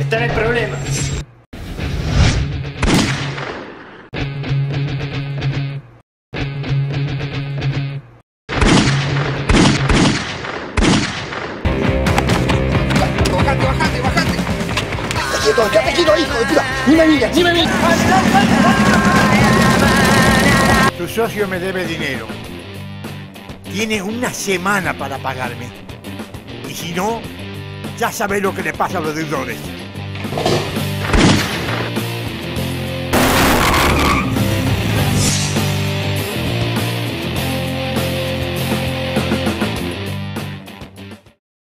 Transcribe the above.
Tenés problemas. Bajate. Quédate quieto, hijo de puta. Ni me mires. Tu socio me debe dinero. Tiene una semana para pagarme. Y si no, ya sabés lo que le pasa a los deudores.